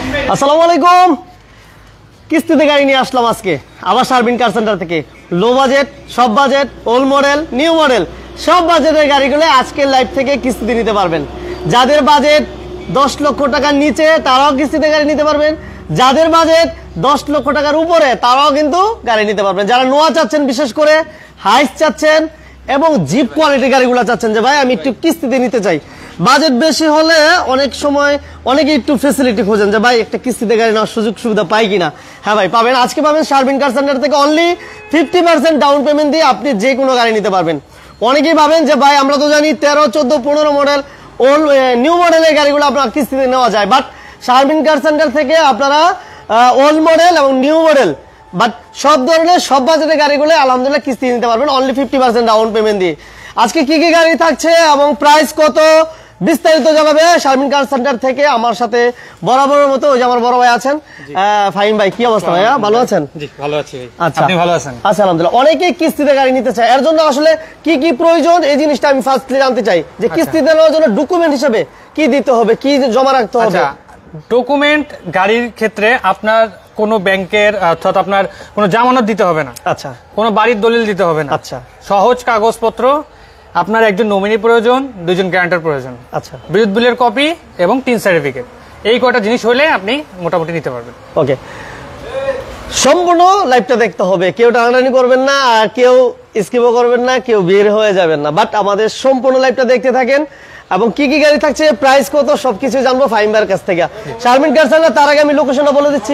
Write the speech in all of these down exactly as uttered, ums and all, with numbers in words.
আসসালামু আলাইকুম। কিস্তিতে গাড়ি নিয়ে আসলাম আজকে আবার শারমিন কার সেন্টার থেকে। লো বাজেট, সব budget, old model, new model সব বাজেটের গাড়িগুলো আজকের লাইভ থেকে কিস্তিতে নিতে পারবেন। যাদের বাজেট দশ লক্ষ টাকার নিচে তারাও কিস্তিতে গাড়ি নিতে পারবেন, যাদের বাজেট দশ লক্ষ টাকার উপরে তারাও কিন্তু গাড়ি নিতে পারবেন। যারা নোয়া চাচ্ছেন, বিশেষ করে হাইস চাচ্ছেন এবং জিপ কোয়ালিটির গাড়িগুলো চাচ্ছেন যে ভাই আমি একটু কিস্তিতে নিতে চাই, বাজেট বেশি হলে অনেক সময় অনেকে একটু ফেসিলিটি খোঁজেন যে ভাই একটা কিস্তিতে গাড়ি নেওয়ার সুযোগ সুবিধা পাই কিনা। হ্যাঁ ভাই পাবেন, আজকে পাবেন শারমিন কার সেন্টার থেকে only fifty percent down payment দিয়ে আপনি যে কোনো গাড়ি নিতে পারবেন। অনেকেই ভাবেন যে ভাই আমরা তো জানি তেরো চোদ্দ পনেরো মডেল ওল্ড নিউ মডেলের গাড়িগুলো আপনার কিস্তিতে নেওয়া যায়, বাট শারমিন কার সেন্টার থেকে আপনারা ওল্ড মডেল এবং নিউ মডেল বাট সব ধরনের সব বাজেটের গাড়িগুলো আলহামদুলিল্লাহ কিস্তি নিতে পারবেন only fifty percent down payment দিয়ে। আজকে কি কি গাড়ি থাকছে এবং প্রাইস কত বিস্তারিত জানাবে শারমিন কার সেন্টার থেকে। আমার সাথে বরাবরের মতো ওই যে আমার বড় ভাই আছেন ফাহিম ভাই। কি অবস্থা ভাইয়া, ভালো আছেন? জি ভালো আছি। আচ্ছা আপনি ভালো আছেন? আচ্ছা আলহামদুলিল্লাহ। অনেকেই কিস্তিতে গাড়ি নিতে চায়, এর জন্য আসলে কি কি প্রয়োজন এই জিনিসটা আমি ফার্স্টলি জানতে চাই যে কিস্তিতে নেওয়ার জন্য ডকুমেন্ট হিসেবে কি দিতে হবে, কি জমা রাখতে হবে? ডকুমেন্ট গাড়ির ক্ষেত্রে আপনার কোনো ব্যাংকের অর্থাৎ আপনার কোনো জামানত দিতে হবে না। আচ্ছা, কোনো বাড়ির দলিল দিতে হবে না। আচ্ছা, সহজ কাগজপত্র, আপনার একজন নমিনি প্রয়োজন, দুইজন গ্যারান্টার প্রয়োজন, আচ্ছা, বিদ্যুৎ বিলের কপি এবং তিন সার্টিফিকেট, এই কয়টা জিনিস হলে আপনি মোটামুটি নিতে পারবেন। ওকে, সম্পূর্ণ লাইভটা দেখতে হবে, কেউ টানাটানি করবেন না আর কেউ স্কিপও করবেন না, কেউ বের হয়ে যাবেন না, বাট আমাদের সম্পূর্ণ লাইভটা দেখতে থাকেন এবং কি কি গাড়ি থাকছে, প্রাইস কত, সবকিছু জানবো ফাহিম ভাইয়ের কাছ থেকে। শারমিন কার সেন্টার, তার আগে আমি লোকেশনটা বলে দিচ্ছি।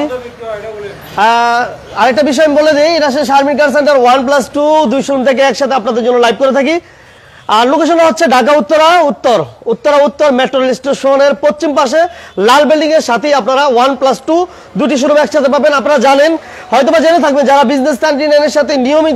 আরেকটা বিষয় আমি বলে দিই, এটা Sharmin car centre one plus two দুই শোরুম থেকে একসাথে আপনাদের জন্য লাইভ করে থাকি। আর লোকেশনটা হচ্ছে ঢাকা উত্তরা উত্তর উত্তরা উত্তর মেট্রো রেল স্টেশনের পশ্চিম পাশে লাল বিল্ডিং এর সাথেই আপনারা ওয়ান প্লাস টু দুটি শোরুম একসাথে পাবেন। আপনারা জানেন, হয়তোবা জেনে থাকবেন, যারা বিজনেস ক্যান্টিনের সাথে নিয়মিত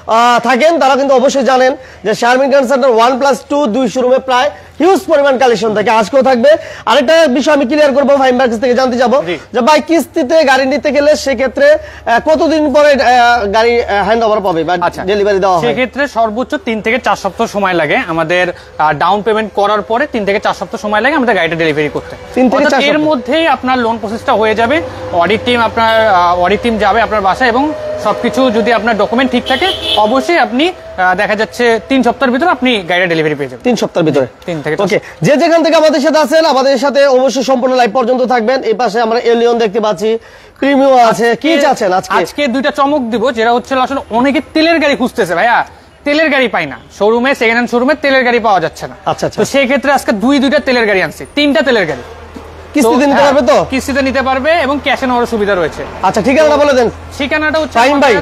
থাকেন তারা কিন্তু অবশ্যই জানেন যে Sharmin car centre one plus two দুই শোরুমে প্রায় হিউজ পরিমাণ কালেকশন থাকে, আজকেও থাকবে। আরেকটা বিষয় আমি ক্লিয়ার করবো ফাহিম ভাইয়ের কাছ থেকে জানতে যাবো যে ভাই কিস্তিতে গাড়ি নিতে গেলে সেক্ষেত্রে কতদিন পরে গাড়ি হ্যান্ড ওভার পাবে বা ডেলিভারি দেওয়া হয়? সেক্ষেত্রে সর্বোচ্চ তিন থেকে চার সপ্তাহ সময় লাগে আমাদের ডাউন পেমেন্ট করার পরে। তিন থেকে চার সপ্তাহ সময় লাগে আমাদের গাড়িটা ডেলিভারি করতে। এর মধ্যেই আপনার লোন প্রসেসটা হয়ে যাবে, অডিট টিম আপনার অডিট টিম যাবে আপনার বাসায় এবং সবকিছু যদি আপনার ডকুমেন্ট ঠিক থাকে অবশ্যই আপনি দেখা যাচ্ছে তিন সপ্তাহের ভিতরে আপনি গাড়িটা ডেলিভারি পেয়ে যাবেন। তিন সপ্তাহের ভিতরে তিন থেকে। ওকে, যে যেখান থেকে আমাদের সাথে আছেন আমাদের সাথে অবশ্যই সম্পূর্ণ লাইভ পর্যন্ত থাকবেন। এই পাশে আমরা এলিয়ন দেখতে পাচ্ছি, প্রিমিয়াম আছে, কি চাচ্ছেন আজকে? আজকে দুইটা চমক দিব, যেটা হচ্ছে আসলে অনেকে তেলের গাড়ি খুঁজতেছে, ভাইয়া তেলের গাড়ি পাই না, শোরুমে সেকেন্ড হ্যান্ড শোরুমে তেলের গাড়ি পাওয়া যাচ্ছে না। আচ্ছা আচ্ছা, তো সেই ক্ষেত্রে আজকে দুই দুইটা তেলের গাড়ি আনছি, তিনটা তেলের গাড়ি কিস্তিতে নিতে পারবে তো? কিস্তিতে নিতে পারবে এবং ক্যাশে নেওয়ার সুবিধা রয়েছে। আচ্ছা, ঠিকানাটা বলে দেন। ঠিকানাটা হচ্ছে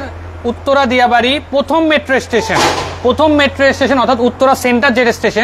উত্তরা দিয়াবাড়ি প্রথম মেট্রো স্টেশন, প্রথম মেট্রো স্টেশন অর্থাৎ উত্তরা সেন্টার যে স্টেশন,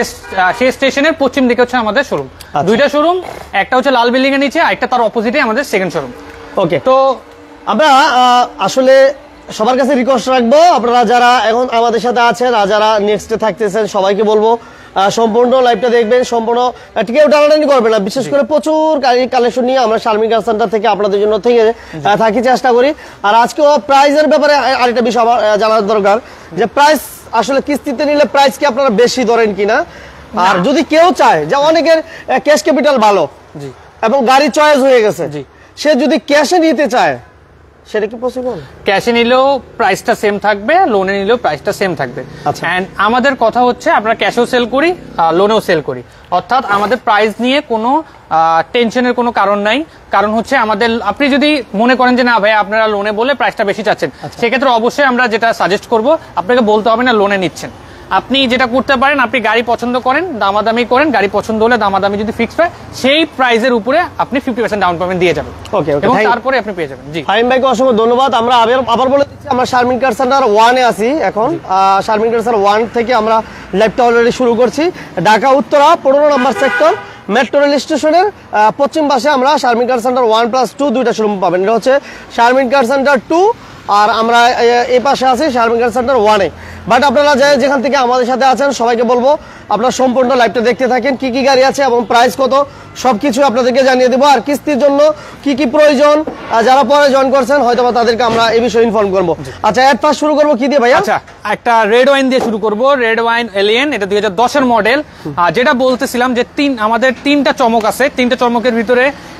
সেই স্টেশনের পশ্চিম দিকে হচ্ছে আমাদের শোরুম। দুইটা শোরুম, একটা হচ্ছে লাল বিল্ডিং এর নিচে, একটা তার অপোজিটে আমাদের সেকেন্ড শোরুম। ওকে, তো আমরা আসলে সবার কাছে রিকোয়েস্ট রাখবো, আপনারা যারা এখন আমাদের সাথে আছেন আর যারা নেক্সটে থাকতেছেন সবাইকে বলবো সম্পূর্ণ লাইভটা দেখবেন, সম্পূর্ণ কেউ টানাটানি করবে না। বিশেষ করে প্রচুর গাড়ি কালেকশন নিয়ে আমরা শারমিন কার সেন্টার থেকে আপনাদের জন্য থেকে থাকি, চেষ্টা করি। আর আজকে প্রাইসের ব্যাপারে আরেকটা বিষয় আমার জানার দরকার যে প্রাইস আসলে কিস্তিতে নিলে প্রাইস কি আপনারা বেশি ধরেন কিনা, আর যদি কেউ চায় যে অনেকের ক্যাশ ক্যাপিটাল ভালো এবং গাড়ি চয়েস হয়ে গেছে, সে যদি ক্যাশে নিতে চায় সেটা কি পসিবল? ক্যাশে নিলেও প্রাইসটা সেম থাকবে, লোনে নিলেও প্রাইসটা সেম থাকবে। এন্ড আমাদের কথা হচ্ছে আমরা ক্যাশেও সেল করি, লোনেও সেল করি, অর্থাৎ আমাদের প্রাইস নিয়ে কোনো টেনশনের কোনো কারণ নাই। কারণ হচ্ছে আমাদের, আপনি যদি মনে করেন যে না ভাই আপনারা লোনে বলে প্রাইসটা বেশি চাচ্ছেন, সেক্ষেত্রে অবশ্যই আমরা যেটা সাজেস্ট করব আপনাকে বলতে হবে না লোনে নিচ্ছেন। আপনি যেটা করতে পারেন, আপনি গাড়ি পছন্দ করেন, দামাদামি করেন, গাড়ি পছন্দ হলে দামাদামি যদি ফিক্সড হয় সেই প্রাইসের উপরে আপনি ফিফটি পার্সেন্ট ডাউন পেমেন্ট দিয়ে যাবেন। ওকে, এবং তারপরে আপনি পেয়ে যাবেন। জি ফাহিম ভাইকে অসংখ্য ধন্যবাদ। আমরা আবার আবার বলে দিচ্ছি আমরা শারমিন কার সেন্টার ওয়ানে আছি এখন। শারমিন কার সেন্টার ওয়ান থেকে আমরা লাইভটা অলরেডি শুরু করছি। ঢাকা উত্তরা পনেরো নম্বর সেক্টর মেট্রো রেল স্টেশনের পশ্চিম পাশে আমরা Sharmin car centre one plus two দুইটা শোরুম পাবেন। এটা হচ্ছে শারমিন কার সেন্টার টু আর আমরা এই পাশে আছি শারমিন কার সেন্টার ওয়ানে। বাট আপনারা যেখান থেকে আমাদের সাথে আছেন সবাইকে বলবো আপনারা সম্পূর্ণ লাইভটা দেখতে থাকেন, কি কি গাড়ি আছে এবং প্রাইস কত সবকিছু আপনাদেরকে জানিয়ে দেবো। আর কিস্তির জন্য কি কি প্রয়োজন যারা পরে জয়েন করছেন হয়তো তাদেরকে আমরা এই বিষয়ে ইনফর্ম করবো। আচ্ছা, এর ফার্স্ট শুরু করবো কি দিয়ে ভাইয়া? আচ্ছা, একটা রেড ওয়াইন দিয়ে শুরু করবো। রেড ওয়াইন এলিয়েন, এটা দুই হাজার দশের মডেল। যেটা বলতেছিলাম যে তিন আমাদের তিনটা চমক আছে, তিনটা চমকের ভিতরে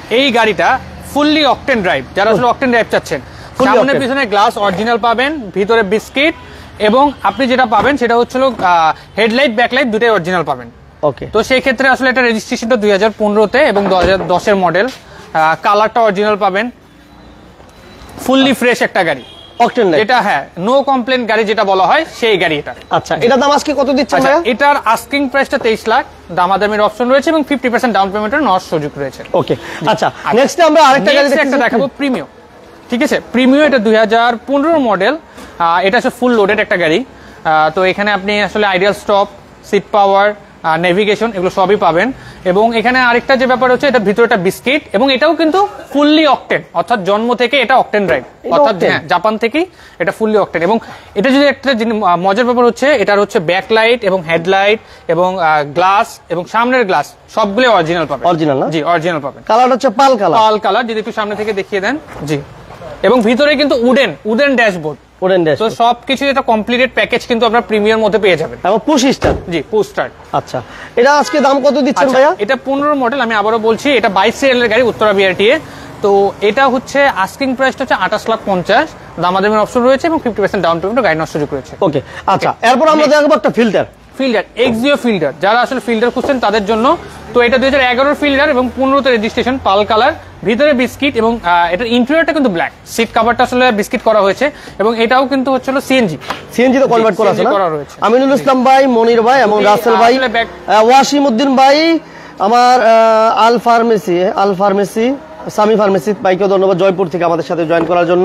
এই গাড়িটা ফুললি অকটেন ড্রাইভ, যারা আসলে অকটেন ড্রাইভ চাচ্ছেন, সামনে পিছনে গ্লাস অরিজিনাল পাবেন, ভিতরে বিস্কিট, এবং আপনি যেটা পাবেন সেটা হচ্ছিল হেডলাইট ব্যাকলাইট দুটাই অরিজিনাল পাবেন। ওকে, তো সেই ক্ষেত্রে আসলে এটা রেজিস্ট্রেশনটা দুই হাজার পনেরোতে এবং দু হাজার দশের মডেল, কালারটা অরিজিনাল পাবেন, ফুললি ফ্রেশ একটা গাড়ি অকটেন এটা, হ্যাঁ নো কমপ্লেন গাড়ি যেটা বলা হয় সেই গাড়ি এটা। আচ্ছা, এটা দাম আজকে কত দিচ্ছেন আচ্ছা, ভাইয়া? এটার আস্কিং প্রাইসটা তেইশ লাখ, দামাদামির অপশন রয়েছে এবং ফিফটি পার্সেন্ট ডাউন পেমেন্টের নেওয়ার সুযোগ রয়েছে। ওকে, আচ্ছা নেক্সট আমরা আরেকটা গাড়ি একটা দেখাবো, প্রিমিও। ঠিক আছে, প্রিমিও এটা দুই হাজার পনেরো মডেল, এটা হচ্ছে ফুল লোডেড একটা গাড়ি। তো এখানে আপনি আসলে ideal stop, seat power, navigation এগুলো সবই পাবেন। এবং এখানে আরেকটা যে ব্যাপার হচ্ছে, এটা ভিতরেটা বিস্কিট, এবং এটাও কিন্তু ফুললি অকটেন, অর্থাৎ জন্ম থেকে এটা অকটেন ড্রাইভ, অর্থাৎ হ্যাঁ জাপান থেকেই এটা ফুললি অকটেন। এবং এটা যদি একটা মজার ব্যাপার হচ্ছে, এটার হচ্ছে ব্যাকলাইট এবং হেডলাইট এবং গ্লাস এবং সামনের গ্লাস সবগুলো অরিজিনাল পাবেন। অরিজিনাল না? জি অরিজিনাল পাবেন। কালার হচ্ছে পাল কালার, পাল কালার, যদি একটু সামনে থেকে দেখিয়ে দেন। জি, এবং ভিতরে কিন্তু wooden wooden dashboard, wooden dash, তো সবকিছু এটা কমপ্লিটেড প্যাকেজ কিন্তু আপনার প্রিমিয়ার মধ্যে পেয়ে যাবেন। এবং পুশ স্টার্ট। জি, পুশ স্টার্ট। আচ্ছা, এটা আজকে দাম কত দিচ্ছেন আচ্ছা, ভাইয়া? এটা পনেরো মডেল, আমি আবারও বলছি এটা বাইশ সিরিয়ালের গাড়ি, উত্তরা বিআরটিএ। তো এটা হচ্ছে আস্কিং প্রাইসটা হচ্ছে আঠাশ লাখ পঞ্চাশ, দামাদামির অপশন রয়েছে এবং ফিফটি পার্সেন্ট ডাউন পেমেন্ট গাড়ি নেওয়ার সুযোগ রয়েছে। ওকে, আচ্ছা এরপর আমরা দেখবো একটা ফিল্টার। ফিল্ডার, এক্সিও ফিল্ডার, যারা আসলে ফিল্ডার খুঁজছেন তাদের জন্য। তো এটা দুই হাজার এগারোর ফিল্ডার এবং পনেরোতে রেজিস্ট্রেশন, পাল কালার, ভিতরে বিস্কিট, এবং এটার ইন্টেরিয়রটা কিন্তু ব্ল্যাক, সিট কভারটা আসলে বিস্কিট করা হয়েছে, এবং এটাও কিন্তু হচ্ছে সিএনজি সিএনজি তো কনভার্ট করা আছে না? করা রয়েছে। আমিনুল ইসলাম ভাই, মনির ভাই এবং রাসেল ভাই, ওয়াসিম উদ্দিন ভাই, আমার Al pharmacy Al pharmacy Sami pharmacy ভাইকেও ধন্যবাদ, জয়পুর থেকে আমাদের সাথে জয়েন করার জন্য।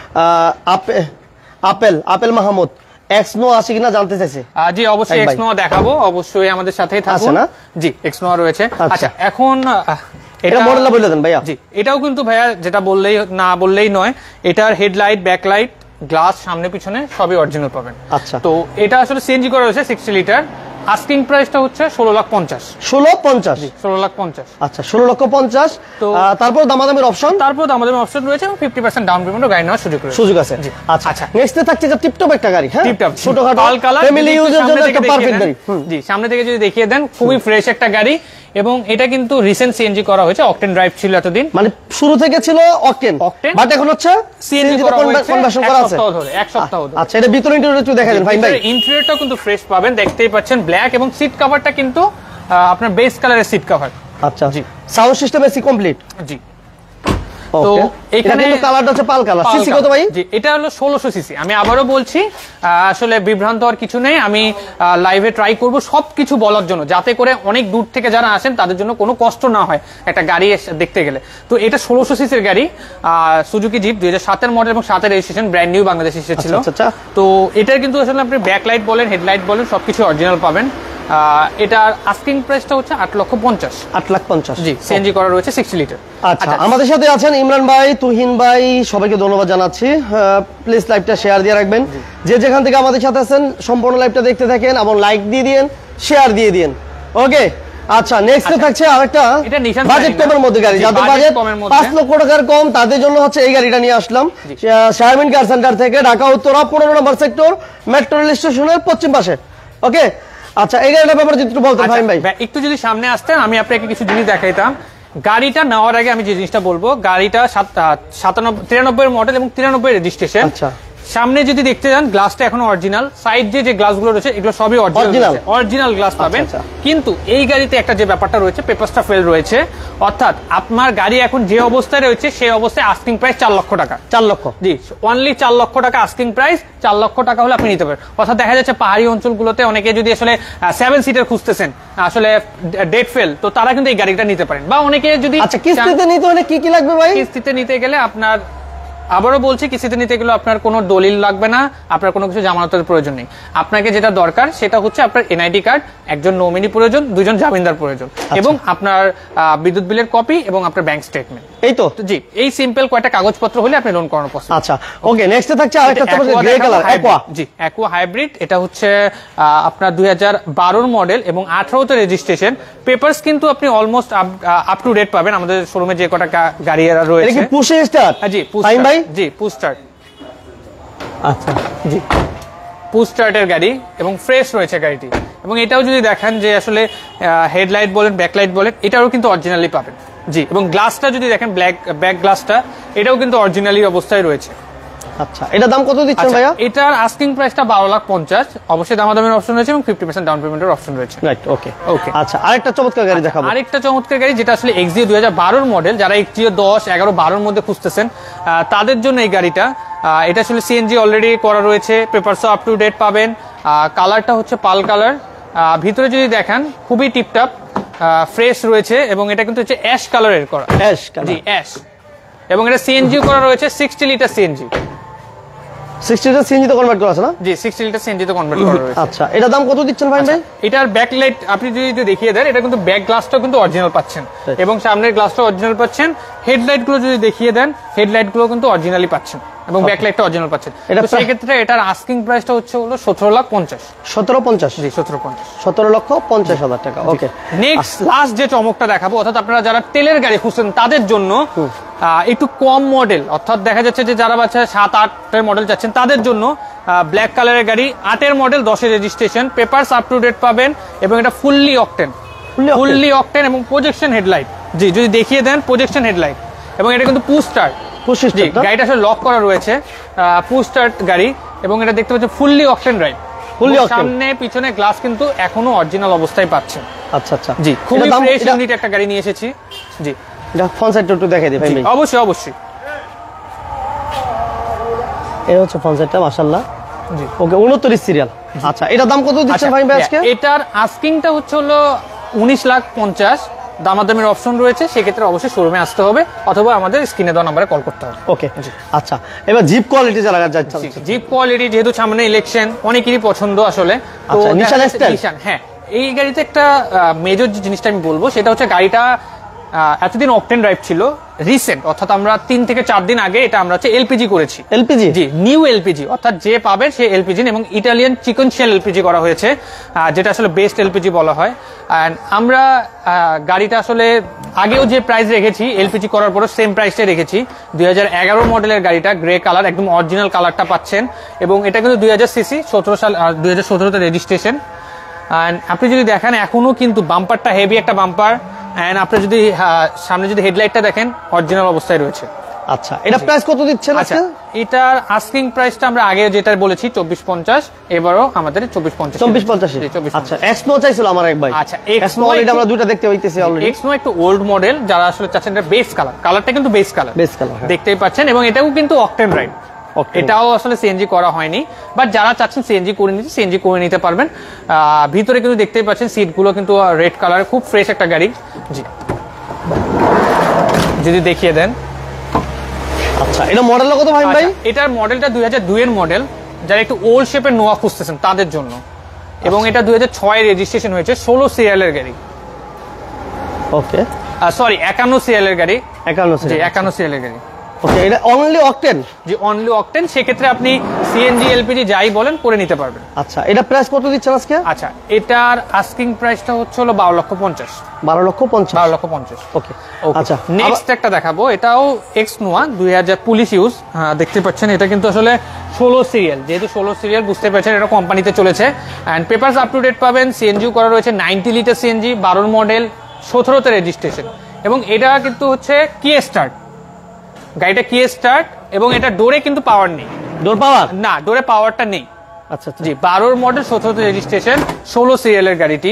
আপেল আপেল মাহমুদ এক্সনো আছে কিনা জানতে চাইছে। জি অবশ্যই এক্সনো দেখাবো, অবশ্যই আমাদের সাথেই থাকুন। না? জি এক্সনো রয়েছে। আচ্ছা, এখন এটা মডেলটা বলে দেন ভাইয়া। জি, এটাও কিন্তু ভাইয়া যেটা বললেই না বললেই নয়, এটার হেডলাইট, ব্যাকলাইট, গ্লাস সামনে পিছনে সবই অরিজিনাল পাবেন। আচ্ছা, তো এটা আসলে সিএনজি করা হয়েছে সিক্সটি লিটার, আস্কিং প্রাইসটা হচ্ছে ষোলো লাখ পঞ্চাশ। ষোলো পঞ্চাশ ষোলো লাখ পঞ্চাশ। আচ্ছা, ষোলো লক্ষ পঞ্চাশ। তো তারপর দামাদামের অপশন, তারপর দামাদামের অপশন রয়েছে এবং ফিফটি পার্সেন্ট ডাউন পেমেন্টও গাড়ি নেওয়ার সুযোগ রয়েছে। সুযোগ আছে। আচ্ছা আচ্ছা, নেক্সটে থাকছে যে টিপটপ একটা গাড়ি, হ্যাঁ টিপটপ ছোটখাটো পাল কালার, ফ্যামিলি ইউজের জন্য একটা পারফেক্ট গাড়ি। জি, সামনে থেকে যদি দেখিয়ে দেন, খুবই ফ্রেশ একটা গাড়ি, এবং এটা কিন্তু রিসেন্ট সিএনজি করা হয়েছে, অকটেন ড্রাইভ ছিল এতদিন, মানে শুরু থেকে ছিল অকটেন, বাট এখন হচ্ছে সিএনজি করা হয়েছে, কনভার্সন করা আছে এক সপ্তাহ ধরে। আচ্ছা, এটা ভিতরে ইন্টেরিয়র একটু দেখা দেন ভাই ভাই। ইন্টেরিয়রটাও কিন্তু ফ্রেশ পাবেন, দেখতেই পাচ্ছেন ব্ল্যাক, এবং সিট কভারটা কিন্তু আপনার বেস কালারের সিট কভার। আচ্ছা জি, সাউন্ড সিস্টেম এসি কমপ্লিট। জি, তো এখানে কিন্তু কালারটা হচ্ছে পাল কালার। সিসি কত ভাই? জি, এটা হলো ষোলোশো সিসি। আমি আবারও বলছি, আসলে বিভ্রান্ত হওয়ার কিছু নেই, আমি লাইভে ট্রাই করব সবকিছু বলার জন্য, যাতে করে অনেক দূর থেকে যারা আসেন তাদের জন্য কোনো কষ্ট না হয় একটা গাড়ি দেখতে গেলে। তো এটা ষোলোশো সিসির গাড়ি, সুজুকি জিপ, দুই হাজার সাতের মডেল এবং সাতের রেজিস্ট্রেশন, ব্র্যান্ড নিউ বাংলাদেশ এসেছিল। তো এটার কিন্তু আসলে আপনি ব্যাকলাইট বলেন, হেডলাইট বলেন, সবকিছু অরিজিনাল পাবেন। এটার আস্কিং প্রাইসটা হচ্ছে আট লক্ষ পঞ্চাশ। আট লাখ পঞ্চাশ। জি, সিএনজি করা রয়েছে সিক্সটি লিটার। আচ্ছা, আমাদের সাথে আছেন ইমরান ভাই, তুহিন ভাই, সবাইকে ধন্যবাদ জানাচ্ছি। প্লিজ লাইভটা শেয়ার দিয়ে রাখবেন, যে যেখান থেকে আমাদের সাথে আছেন সম্পূর্ণ লাইভটা দেখতে থাকেন এবং লাইক দিয়ে দিন, শেয়ার দিয়ে দিন। ওকে, আচ্ছা নেক্সটে থাকছে আরেকটা বাজেট কমের মধ্যে গাড়ি, যাদের বাজেট পাঁচ লক্ষ টাকার কম, তাদের জন্য হচ্ছে এই গাড়িটা নিয়ে আসলাম শারমিন কার সেন্টার থেকে, ঢাকা উত্তরা পনেরো নম্বর সেক্টর, মেট্রো রেল স্টেশনের পশ্চিম পাশে। ওকে, আচ্ছা এই গাড়িটার ব্যাপারে একটু বলতে ফাহিম ভাই। একটু যদি সামনে আসতেন আমি আপনাকে কিছু জিনিস দেখাইতাম। গাড়িটা নেওয়ার আগে আমি যে জিনিসটা বলবো, গাড়িটা সাতানব্বই তিরানব্বই মডেল এবং তিরানব্বই রেজিস্ট্রেশন। আচ্ছা, সামনে যদি দেখতে যান, গ্লাসটা এখনো অরিজিনাল, সাইড যে যে গ্লাসগুলো রয়েছে এগুলো সবই অরিজিনাল অরিজিনাল গ্লাস পাবেন। কিন্তু এই গাড়িতে একটা যে ব্যাপারটা রয়েছে, পেপারসটা ফেল রয়েছে, অর্থাৎ আপনার গাড়ি এখন যে অবস্থায় রয়েছে সেই অবস্থায় আস্কিং প্রাইস চার লক্ষ টাকা। চার লক্ষ জি, অনলি চার লক্ষ টাকা আস্কিং প্রাইস। চার লক্ষ টাকা হলে আপনি নিতে পারেন। অর্থাৎ দেখা যাচ্ছে পাহাড়ি অঞ্চলগুলোতে অনেকে যদি আসলে সেভেন সিটার খুঁজতেছেন, আসলে ডেট ফেল, তো তারা কিন্তু এই গাড়িটা নিতে পারেন। বা অনেকে যদি আচ্ছা কিস্তিতে নিতে হলে কি কি লাগবে ভাই? কিস্তিতে নিতে গেলে আপনার, আবারও বলছি, কিস্তিতে নিতে গেলে আপনার কোনো দলিল লাগবে না, আপনার কোনো কিছু জামানতের প্রয়োজন নেই। আপনাকে যেটা দরকার সেটা হচ্ছে আপনার এনআইডি কার্ড, একজন নমিনি প্রয়োজন, দুজন জামিনদার প্রয়োজন, এবং আপনার বিদ্যুৎ বিলের কপি এবং আপনার ব্যাংক স্টেটমেন্ট। এই তো জি, এই সিম্পল কয়টা কাগজপত্র হলে আপনি লোন করানো পসিবল। আচ্ছা, ওকে নেক্সটে থাকছে আরেকটা গ্রে কালার অ্যাকোয়া। জি, অ্যাকোয়া হাইব্রিড। এটা হচ্ছে আপনার দুই হাজার বারোর মডেল এবং আঠারোতে রেজিস্ট্রেশন। পেপারস কিন্তু আপনি অলমোস্ট আপ টু ডেট পাবেন আমাদের শোরুমে যে কটা গাড়ি রয়েছে। এটা কি পুশ স্টার্ট? হ্যাঁ জি, পুশ ভাই জি পুশ স্টার্ট। আচ্ছা জি, পুশ স্টার্টের গাড়ি এবং ফ্রেশ রয়েছে গাড়িটি। এবং এটাও যদি দেখেন যে আসলে হেডলাইট বলেন, ব্যাকলাইট বলেন, এটাও কিন্তু অরিজিনালি পাবেন। জি, এবং গ্লাসটা যদি দেখেন ব্ল্যাক ব্যাক গ্লাসটা, এটাও কিন্তু অরিজিনালি অবস্থায় রয়েছে। আচ্ছা, এটা দাম কত দিচ্ছেন ভাইয়া? এটার আস্কিং প্রাইসটা বারো লাখ পঞ্চাশ, অবশ্যই দামাদামের অপশন রয়েছে এবং ফিফটি পার্সেন্ট ডাউন পেমেন্টের অপশন রয়েছে। Right, okay okay. আচ্ছা, আরেকটা চমৎকার গাড়ি দেখাবো। আরেকটা চমৎকার গাড়ি যেটা আসলে এক্সিও দুই হাজার বারোর মডেল, যারা এক্সিও দশ এগারো বারোর মধ্যে খুঁজতেছেন তাদের জন্য এই গাড়িটা। এটা আসলে সিএনজি অলরেডি করা রয়েছে, পেপারস আপ টু ডেট পাবেন। কালারটা হচ্ছে পাল কালার, ভিতরে যদি দেখেন খুবই টিপটপ ফ্রেশ রয়েছে, এবং এটা কিন্তু হচ্ছে অ্যাশ কালারের করা। অ্যাশ কালার, জি অ্যাশ, এবং এটা সিএনজি করা রয়েছে sixty litre CNG. Sixty litre CNG তে কনভার্ট করা আছে না? জি, সিক্সটি লিটার সিএনজি তে কনভার্ট করা রয়েছে। আচ্ছা, এটা দাম কত দিচ্ছেন ভাই? ভাই এটার ব্যাকলাইট আপনি যদি দেখিয়ে দেন, এটা কিন্তু ব্যাক গ্লাসটাও কিন্তু অরিজিনাল পাচ্ছেন, এবং সামনের গ্লাসটাও অরিজিনাল পাচ্ছেন। হেডলাইট গুলো যদি দেখিয়ে দেন, হেডলাইট গুলো কিন্তু অরিজিনালি পাচ্ছেন, এবং ব্যাকলাইটটা অরিজিনাল পাচ্ছেন। সেই ক্ষেত্রে এটার আস্কিং প্রাইসটা হচ্ছে হলো সতেরো লাখ পঞ্চাশ। সতেরো পঞ্চাশ? জি, সতেরো পঞ্চাশ, সতেরো লক্ষ পঞ্চাশ হাজার টাকা। ওকে, নেক্সট লাস্ট যে চমকটা দেখাবো, অর্থাৎ আপনারা যারা তেলের গাড়ি খুঁজছেন তাদের জন্য একটু কম মডেল, অর্থাৎ দেখা যাচ্ছে যে যারা বাচ্চা সাত আটের মডেল চাচ্ছেন তাদের জন্য ব্ল্যাক কালারের গাড়ি, আটের মডেল, দশের registration, papers up to date পাবেন, এবং এটা ফুললি অকটেন, ফুললি অকটেন এবং প্রজেকশন হেডলাইট। জি, যদি দেখিয়ে দেন প্রজেকশন হেডলাইট, এবং এটা কিন্তু পুশ স্টার্ট। গাড়িটা আসলে লক করা রয়েছে, পুশ স্টার্ট গাড়ি, এবং এটা দেখতে পাচ্ছেন ফুললি অকটেন ড্রাইভ। সামনে পিছনে গ্লাস কিন্তু এখনো অরিজিনাল অবস্থায় পাচ্ছেন। আচ্ছা আচ্ছা, জি, খুবই ফ্রেশ ইউনিট একটা গাড়ি নিয়ে এসেছি। জি, এটা ফ্রন্ট সাইডটা একটু দেখাই দিই ভাই। অবশ্যই অবশ্যই, এই হচ্ছে ফ্রন্ট সাইডটা, মাশাআল্লাহ। জি, ওকে, উনত্রিশ সিরিয়াল। আচ্ছা, এটা দাম কত দিচ্ছেন ভাই আজকে? এটার আস্কিংটা হচ্ছে হলো উনিশ লাখ পঞ্চাশ, দামাদামের অপশন রয়েছে। সেক্ষেত্রে অবশ্যই শোরুমে আসতে হবে, অথবা আমাদের স্ক্রিনে দেওয়া নম্বরে কল করতে হবে। ওকে, আচ্ছা, এবার জিপ কোয়ালিটি যারা যাচ্ছে, জিপ কোয়ালিটি যেহেতু সামনে ইলেকশন, অনেকেরই পছন্দ আসলে। তো নিশান, হ্যাঁ, এই গাড়িতে একটা মেজর যে জিনিসটা আমি বলবো সেটা হচ্ছে গাড়িটা এতদিন অকটেন ড্রাইভ ছিল, রিসেন্ট অর্থাৎ আমরা তিন থেকে চার দিন আগে এটা আমরা হচ্ছে এলপিজি করেছি। এলপিজি? জি, নিউ এলপিজি, অর্থাৎ যে পাবে সে এলপিজি, এবং ইটালিয়ান চিকেন শেল এলপিজি করা হয়েছে, যেটা আসলে বেস্ট এলপিজি বলা হয়। অ্যান্ড আমরা গাড়িটা আসলে আগেও যে প্রাইস রেখেছি এলপিজি করার পরও সেম প্রাইসটাই রেখেছি। দুই হাজার এগারো মডেলের গাড়িটা, গ্রে কালার, একদম অরিজিনাল কালারটা পাচ্ছেন, এবং এটা কিন্তু দুই হাজার সিসি, সতেরো সাল দুই হাজার সতেরোতে রেজিস্ট্রেশন। অ্যান্ড আপনি যদি দেখেন এখনো কিন্তু বাম্পারটা হেভি একটা বাম্পার, এন্ড আপনি যদি সামনে যদি হেডলাইটটা দেখেন অরিজিনাল অবস্থায় রয়েছে। আচ্ছা, এটা প্রাইস কত দিচ্ছেন আজকে? এটার আস্কিং প্রাইসটা আমরা আগে যেটা বলেছি চব্বিশ পঞ্চাশ, এবারও আমাদের চব্বিশ পঞ্চাশ। চব্বিশ পঞ্চাশ? আচ্ছা, এক্সনো চাইছিল আমার এক ভাই। আচ্ছা, এক্সনো এটা আমরা দুটো দেখতে পাইতেছি অলরেডি। এক্সনো একটু ওল্ড মডেল, যারা আসলে চাচ্ছেন এটা বেস কালার, কালারটা কিন্তু বেস কালার, বেস কালার দেখতেই পাচ্ছেন, এবং এটাও কিন্তু অকটেন ড্রাইভ। এটাও আসলে সিএনজি করা হয়নি, বাট যারা চাচ্ছেন সিএনজি করে নিতে সিএনজি করে নিতে পারবেন। ভিতরে কিন্তু দেখতেই পাচ্ছেন সিটগুলো কিন্তু রেড কালার, খুব ফ্রেশ একটা গাড়ি। জি, যদি দেখিয়ে দেন। আচ্ছা, এটা মডেলটা কত ভাই? ভাই এটার মডেলটা দুই হাজার দুই এর মডেল, যারা একটু ওল্ড শেপের নোয়া খুঁজতেছেন তাদের জন্য, এবং এটা দুই হাজার ছয় রেজিস্ট্রেশন হয়েছে, ষোলো সিরিয়ালের গাড়ি। ওকে, সরি একান্ন সিরিয়ালের গাড়ি, একান্ন সিরিয়াল, একান্ন সিরিয়ালের গাড়ি। ওকে, এটা অনলি অকটেন? জি, অনলি অকটেন। সেক্ষেত্রে আপনি সিএনজি এলপিজি যাই বলেন করে নিতে পারবেন। আচ্ছা, এটা প্রাইস কত দিচ্ছেন আজকে? আচ্ছা, এটার আস্কিং প্রাইসটা হচ্ছে হলো বারো লক্ষ পঞ্চাশ। বারো লক্ষ পঞ্চাশ? বারো লক্ষ পঞ্চাশ। ওকে, আচ্ছা, নেক্সট একটা দেখাবো, এটাও এক্স নোয়া দুই হাজার পুলিশ ইউজ। দেখতে পাচ্ছেন এটা কিন্তু আসলে ষোলো সিরিয়াল, যেহেতু ষোলো সিরিয়াল বুঝতে পারছেন এটা কোম্পানিতে চলেছে, and papers up to date পাবেন। সিএনজি করা রয়েছে নাইনটি লিটার সিএনজি, বারোর মডেল, সতেরোতে রেজিস্ট্রেশন, এবং এটা কিন্তু হচ্ছে কিয়া স্টার্ট গাড়িটা, কিয়া স্টার্ট, এবং এটা ডোরে কিন্তু পাওয়ার নেই। ডোর পাওয়ার? না, ডোরে পাওয়ারটা নেই। আচ্ছা, জি, বারোর মডেল, সতেরোতে রেজিস্ট্রেশন, ষোলো সিরিয়ালের গাড়িটি,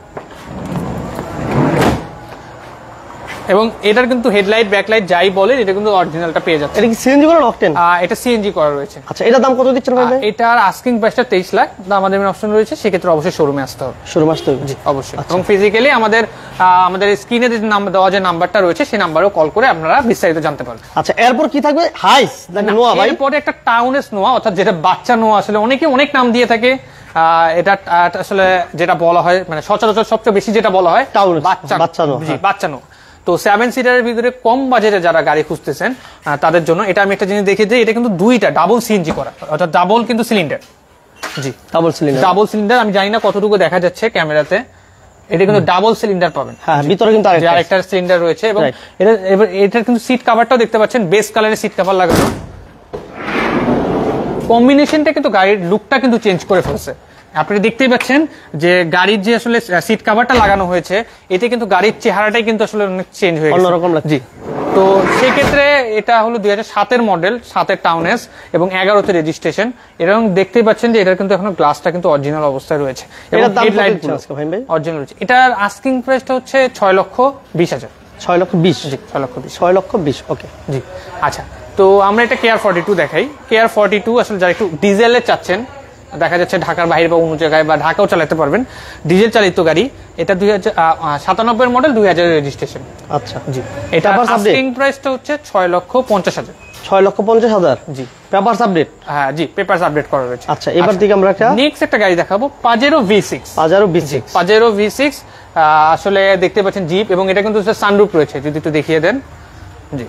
এবং এটার কিন্তু হেডলাইট ব্যাকলাইট যাই বলেন এটা কিন্তু অরিজিনালটা পেয়ে যাচ্ছে। এটা কি সিএনজি করা অকটেন? এটা সিএনজি করা রয়েছে। আচ্ছা, এটা দাম কত দিচ্ছেন ভাই? এটার আস্কিং প্রাইসটা তেইশ লাখ, আমাদের অপশন রয়েছে। সেক্ষেত্রে অবশ্যই শোরুমে আসতে হবে। শোরুমে আসতে হবে? জি, অবশ্যই। এবং ফিজিক্যালি আমাদের আমাদের স্ক্রিনে যে নাম্বার দেওয়া যে নাম্বারটা রয়েছে সেই নাম্বারেও কল করে আপনারা বিস্তারিত জানতে পারবেন। আচ্ছা, এরপর কি থাকবে? হাইস নাকি নোয়া ভাই? এরপরে একটা টাউনেস নোয়া, অর্থাৎ যেটা বাচ্চা নোয়া, আসলে অনেকে অনেক নাম দিয়ে থাকে। এটা আসলে যেটা বলা হয়, মানে সচরাচর সবচেয়ে বেশি যেটা বলা হয় বাচ্চা বাচ্চা নোয়া। জি, বাচ্চা নোয়া। তো সেভেন সিটারের ভিতরে কম বাজেটে যারা গাড়ি খুঁজতেছেন তাদের জন্য এটা আমি একটা জিনিস দেখে দিই, এটা কিন্তু দুইটা ডাবল সিএনজি করা, অর্থাৎ ডাবল কিন্তু সিলিন্ডার। জি, ডাবল সিলিন্ডার, ডাবল সিলিন্ডার। আমি জানি না কতটুকু দেখা যাচ্ছে ক্যামেরাতে, এটা কিন্তু ডাবল সিলিন্ডার পাবেন। হ্যাঁ, ভিতরে কিন্তু আরেকটা সিলিন্ডার রয়েছে, এবং এটা এটার কিন্তু সিট কভারটাও দেখতে পাচ্ছেন বেস কালারের সিট কভার লাগানো। কম্বিনেশনটা কিন্তু গাড়ির লুকটা কিন্তু চেঞ্জ করে ফেলছে। আপনি দেখতেই পাচ্ছেন যে গাড়ির যে আসলে সিট কভারটা লাগানো হয়েছে এতে কিন্তু গাড়ির চেহারাটাই কিন্তু আসলে অনেক চেঞ্জ হয়ে গেছে, অন্যরকম লাগছে। জি, তো সেই ক্ষেত্রে এটা হলো দুই হাজার সাতের মডেল, সাতের টাউন এস এবং এগারোতে রেজিস্ট্রেশন। এরকম দেখতেই পাচ্ছেন যে এটার কিন্তু এখনো গ্লাসটা কিন্তু অরিজিনাল অবস্থায় রয়েছে এবং হেডলাইট অরিজিনাল রয়েছে। এটার আস্কিং প্রাইসটা হচ্ছে ছয় লক্ষ বিশ হাজার। ছয় লক্ষ বিশ জি, ছয় লক্ষ বিশ ছয় লক্ষ বিশ ওকে জি। আচ্ছা, তো আমরা এটা কেয়ার ফর্টি টু দেখাই। কেয়ার ফর্টি টু আসলে যারা একটু ডিজেলে চাচ্ছেন, দেখা যাচ্ছে ঢাকার বাইরে বা অন্য জায়গায় বা ঢাকাও চালাতে পারবেন, ডিজেল চালিত গাড়ি। এটা দুই হাজার সাতানব্বই মডেল, দুই হাজার রেজিস্ট্রেশন। আচ্ছা জি, এটা আস্কিং প্রাইসটা হচ্ছে ছয় লক্ষ পঞ্চাশ হাজার। ছয় লক্ষ পঞ্চাশ হাজার জি, পেপারস আপডেট। হ্যাঁ জি, পেপারস আপডেট করা রয়েছে। আচ্ছা, এবার দিকে আমরা একটা নেক্সট একটা গাড়ি দেখাবো, Pajero V six. Pajero V six Pajero V six আসলে দেখতে পাচ্ছেন জিপ, এবং এটা কিন্তু সানরুফ রয়েছে, যদি একটু দেখিয়ে দেন। জি,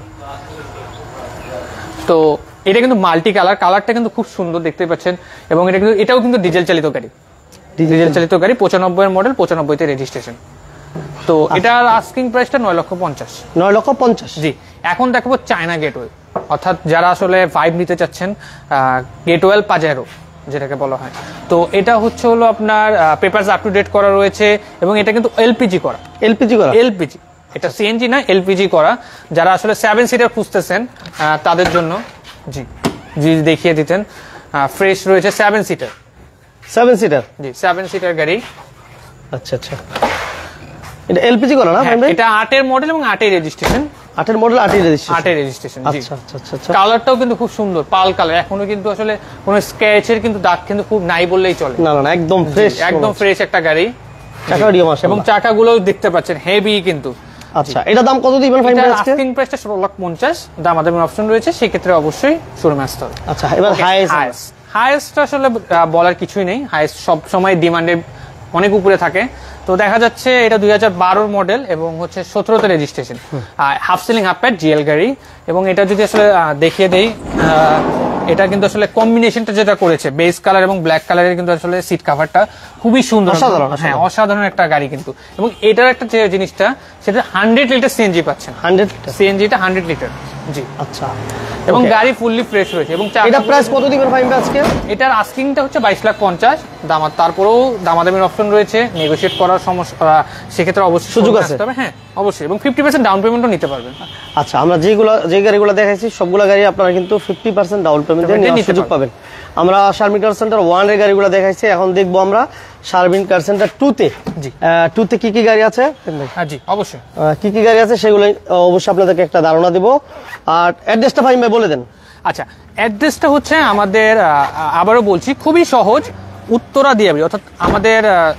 তো এটা কিন্তু মাল্টি কালার, কালারটা কিন্তু খুব সুন্দর দেখতে পাচ্ছেন, এবং এটা কিন্তু এটাও কিন্তু ডিজেল চালিত গাড়ি, ডিজেল চালিত গাড়ি, পঁচানব্বই এর মডেল, পঁচানব্বইতে রেজিস্ট্রেশন। তো এটার আস্কিং প্রাইসটা নয় লক্ষ পঞ্চাশ। নয় লক্ষ পঞ্চাশ জি। এখন দেখাবো চায়না গেটওয়ে, অর্থাৎ যারা আসলে ভাইব নিতে চাচ্ছেন, গেটওয়েল পাজেরো যেটাকে বলা হয়। তো এটা হচ্ছে হলো আপনার পেপারস আপ টু ডেট করা রয়েছে, এবং এটা কিন্তু এলপিজি করা। এলপিজি করা এলপিজি, এটা সিএনজি না, এলপিজি করা। যারা আসলে সেভেন সিটার খুঁজতেছেন তাদের জন্য, জি জি দেখিয়ে দিতেন, ফ্রেশ রয়েছে সেভেন সিটার। সেভেন সিটার জি, সেভেন সিটার গাড়ি। আচ্ছা আচ্ছা, এটা এলপিজি করা না? এটা আটের মডেল এবং আটের রেজিস্ট্রেশন। আটের মডেল, আটের রেজিস্ট্রেশন, আটের রেজিস্ট্রেশন। জি, আচ্ছা আচ্ছা আচ্ছা। কালারটাও কিন্তু খুব সুন্দর, পাল কালার। এখনো কিন্তু আসলে কোনো স্ক্র্যাচের কিন্তু দাগ কিন্তু খুব নাই বললেই চলে। না না, একদম ফ্রেশ, একদম ফ্রেশ একটা গাড়ি। চাকাটিও মাশাআল্লাহ, এবং চাকাগুলোও দেখতে পাচ্ছেন হেভি কিন্তু। আচ্ছা, এটা দাম কত দিবেন ভাই? এটা আস্কিং প্রাইসটা ষোলো লাখ পঞ্চাশ, দাম আমাদের অপশন রয়েছে, সেই ক্ষেত্রে অবশ্যই শোরুমে আসতে হবে। আচ্ছা, এবার হাইয়েস্ট। হাইয়েস্ট আসলে বলার কিছুই নেই, হাইয়েস্ট সব সময় ডিমান্ডে অনেক উপরে থাকে। তো দেখা যাচ্ছে এটা দুই হাজার বারোর মডেল এবং হচ্ছে সতেরোতে registration, half ceiling half pad GL গাড়ি। এবং এটা যদি আসলে দেখিয়ে দেই, এটা কিন্তু আসলে কম্বিনেশনটা যেটা করেছে, বেস কালার এবং ব্ল্যাক কালারের কিন্তু আসলে সিট কাভারটা খুবই সুন্দর, অসাধারণ। হ্যাঁ, অসাধারণ একটা গাড়ি কিন্তু। এবং এটার একটা যে জিনিসটা, সেটা হান্ড্রেড লিটার সিএনজি পাচ্ছেন। হান্ড্রেড সিএনজিটা হান্ড্রেড লিটার। জি, আচ্ছা। এবং গাড়ি ফুললি ফ্রেশ রয়েছে। এবং এটা প্রাইস কত দিবেন ভাই আজকে? এটার আস্কিংটা হচ্ছে বাইশ লাখ পঞ্চাশ, দামাত তারপরেও দামাদামির অপশন রয়েছে, নেগোশিয়েট করার সমস্যা, সেক্ষেত্রে অবশ্যই সুযোগ আছে। হ্যাঁ অবশ্যই, এবং ফিফটি পার্সেন্ট ডাউন পেমেন্টও নিতে পারবেন। আচ্ছা, আমরা যেগুলো যে গাড়িগুলো দেখাইছি সবগুলো গাড়ি আপনারা কিন্তু ফিফটি পার্সেন্ট ডাউন পেমেন্ট দিয়ে নেওয়ার সুযোগ পাবেন। আমরা শারমিন কার সেন্টার ওয়ান এর গাড়িগুলো দেখাইছি, এখন দেখবো আমরা শারমিন কার সেন্টার টু তে। জি, টু তে কি কি গাড়ি আছে? হ্যাঁ জি, অবশ্যই কি কি গাড়ি আছে সেগুলো অবশ্যই আপনাদেরকে একটা ধারণা দেবো। আর অ্যাড্রেসটা ভাই বলে দেন। আচ্ছা, অ্যাড্রেসটা হচ্ছে আমাদের, আবারও বলছি, খুবই সহজ, উত্তরা দিয়াবাড়ি, অর্থাৎ আমাদের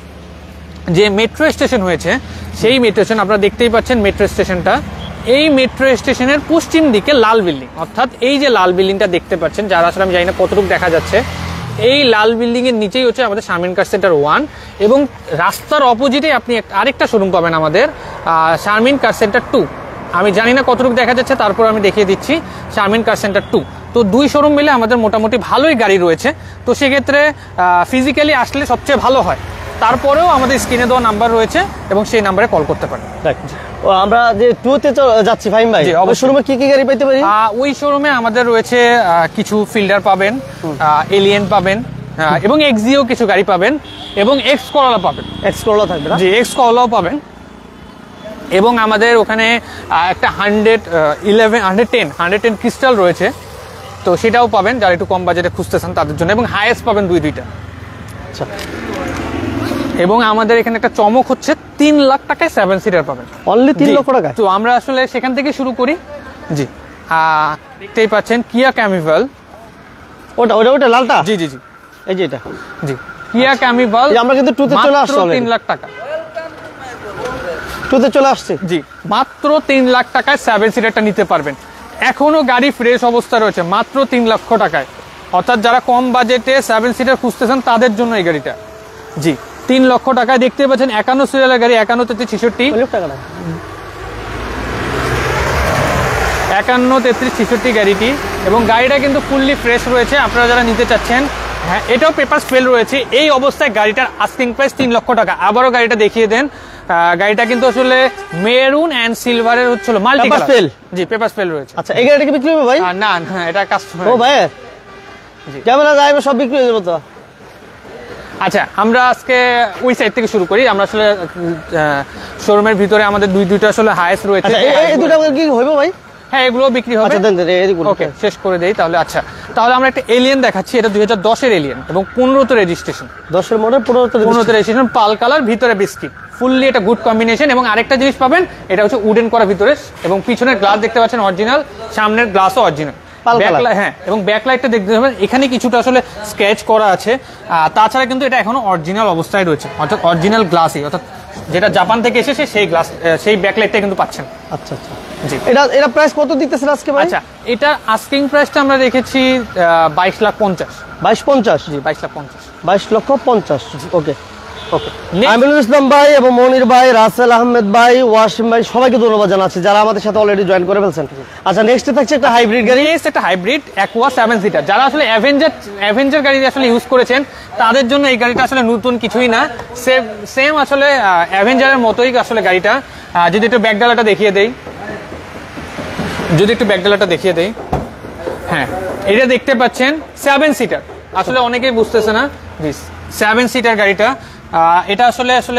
যে মেট্রো স্টেশন হয়েছে সেই মেট্রো স্টেশন আপনারা দেখতেই পাচ্ছেন। মেট্রো স্টেশনটা, এই মেট্রো স্টেশনের পশ্চিম দিকে লাল বিল্ডিং, অর্থাৎ এই যে লাল বিল্ডিংটা দেখতে পাচ্ছেন, যারা আসলে আমি জানি না কতটুকু দেখা যাচ্ছে, এই লাল বিল্ডিং এর নিচেই হচ্ছে আমাদের শারমিন কার সেন্টার ওয়ান। এবং রাস্তার অপোজিটে আপনি আরেকটা শোরুম পাবেন আমাদের, শারমিন কার সেন্টার টু। আমি জানি না কতটুকু দেখা যাচ্ছে, তারপর আমি দেখিয়ে দিচ্ছি শারমিন কার সেন্টার টু। তো দুই শোরুম মিলে আমাদের মোটামুটি ভালোই গাড়ি রয়েছে। তো সেক্ষেত্রে ফিজিক্যালি আসলে সবচেয়ে ভালো হয়। তারপরেও আমাদের স্ক্রিনে দেওয়া নাম্বার রয়েছে এবং সেই নাম্বারে কল করতে পারেন। আমরা যে টু তে যাচ্ছি ফাহিম ভাই, ওই শোরুমে কি কি গাড়ি পেতে পারি? ওই শোরুমে আমাদের রয়েছে কিছু ফিল্ডার পাবেন, এলিয়েন পাবেন, এবং এক্সিও কিছু গাড়ি পাবেন, এবং এক্স করলা পাবেন। এক্স করলা থাকবে না? জি, এক্স করলাও পাবেন। এবং আমাদের ওখানে একটা hundred eleven hundred ten hundred ten crystal রয়েছে, তো সেটাও পাবেন যারা একটু কম বাজেটে খুঁজতেছেন তাদের জন্য। এবং হাইয়েস্ট পাবেন দুই দুইটা। আচ্ছা, এবং আমাদের এখানে একটা চমক হচ্ছে, তিন লাখ টাকায় সেভেন সিটার পাবেন। অনলি তিন লক্ষ টাকা? তো আমরা আসলে সেখান থেকে শুরু করি। জি, দেখতেই পাচ্ছেন কিয়া ক্যামিভাল। ওটা ওটা ওটা লালটা? জি জি জি, এই যে এটা। জি, কিয়া ক্যামিভাল। আমরা কিন্তু টু তে চলে আসছি, তিন লাখ টাকা টু তে চলে আসছে। জি, মাত্র তিন লাখ টাকায় সেভেন সিটারটা নিতে পারবেন। এখনো গাড়ি ফ্রেশ অবস্থা রয়েছে, মাত্র তিন লক্ষ টাকায়। অর্থাৎ যারা কম বাজেটে সেভেন সিটার খুঁজতেছেন তাদের জন্য এই গাড়িটা। জি, তিন লক্ষ টাকায় দেখতে পাচ্ছেন, একান্ন সিরিয়ালের গাড়ি, একান্ন তেত্রিশ ছেষট্টি, একান্ন তেত্রিশ ছেষট্টি গাড়িটি। এবং গাড়িটা কিন্তু ফুললি ফ্রেশ রয়েছে। আপনারা যারা নিতে চাচ্ছেন, হ্যাঁ, এটাও পেপার ফেল রয়েছে। এই অবস্থায় গাড়িটার আস্কিং প্রাইস তিন লক্ষ টাকা। আবারও গাড়িটা দেখিয়ে দেন। গাড়িটা কিন্তু আসলে মেরুন এন্ড সিলভারের হচ্ছিল মাল্টি কালার। জি, পেপার ফেল রয়েছে। আচ্ছা, এই গাড়িটা কি বিক্রি হবে ভাই? না না, এটা কাস্টমার। ও ভাই, জি, ক্যামেরা যাইবে সব বিক্রি হয়ে যাবে তো। আচ্ছা আমরা আজকে ওই সাইড থেকে শুরু করি। আমরা আসলে শোরুমের ভিতরে আমাদের দুই দুইটা আসলে হাইস্ট রয়েছে। আচ্ছা এই দুটো কি হইবে ভাই? হ্যাঁ এগুলো বিক্রি হবে। আচ্ছা দেন দেন এদিকে ওকে শেষ করে দেই তাহলে। আচ্ছা তাহলে আমরা একটা এলিয়েন দেখাচ্ছি, এটা দুই হাজার দশ এর এলিয়েন এবং পনেরো তে রেজিস্ট্রেশন। দশ এর মডেল, পনেরো তে পনেরো তে রেজিস্ট্রেশন, পাল কালার, ভিতরে বিস্কিট, ফুললি এটা গুড কম্বিনেশন। এবং আরেকটা জিনিস পাবেন, এটা হচ্ছে উডেন করা ভিতরে এবং পিছনের গ্লাস দেখতে পাচ্ছেন অরিজিনাল, সামনের গ্লাসও অরিজিনাল। হ্যাঁ এবং ব্যাকলাইটটা দেখতে পাবেন এখানে কিছুটা আসলে স্কেচ করা আছে, তাছাড়া কিন্তু এটা এখনো অরিজিনাল অবস্থায় রয়েছে, অর্থাৎ অরিজিনাল গ্লাসই, অর্থাৎ যেটা জাপান থেকে এসেছে সেই গ্লাস সেই ব্যাকলাইটটা কিন্তু পাচ্ছেন। আচ্ছা আচ্ছা জি। এটা এটা প্রাইস কত দিতেছেন আজকে ভাই? আচ্ছা এটা আস্কিং প্রাইসটা আমরা রেখেছি বাইশ লাখ পঞ্চাশ। বাইশ পঞ্চাশ? জি বাইশ লাখ পঞ্চাশ। বাইশ লক্ষ পঞ্চাশ। ওকে ওকে। আমিনুল ইসলাম ভাই এবং মনির ভাই, রাসেল আহমেদ ভাই, ওয়াসিম ভাই সবাইকে ধন্যবাদ জানাচ্ছি যারা আমাদের সাথে অলরেডি জয়েন করে ফেলছেন। আচ্ছা নেক্সট থাকছে একটা হাইব্রিড গাড়ি। নেক্সট একটা হাইব্রিড অ্যাকোয়া সেভেন সিটার। যারা আসলে অ্যাভেঞ্জার অ্যাভেঞ্জার গাড়ি আসলে ইউজ করেছেন তাদের জন্য এই গাড়িটা আসলে নতুন কিছুই না, সেম সেম আসলে অ্যাভেঞ্জারের মতোই আসলে গাড়িটা। যদি একটু ব্যাকডালাটা দেখিয়ে দেই, যদি একটু ব্যাকডালাটা দেখিয়ে দেই, হ্যাঁ এটা দেখতে পাচ্ছেন সেভেন সিটার। আসলে অনেকেই বুঝতেছে না সেভেন সিটার গাড়িটা। এটা আসলে আসলে